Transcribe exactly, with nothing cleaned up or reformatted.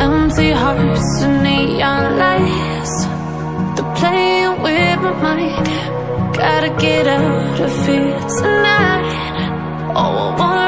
empty hearts and neon lights. They're playing with my mind. Gotta get out of here tonight. Oh, I want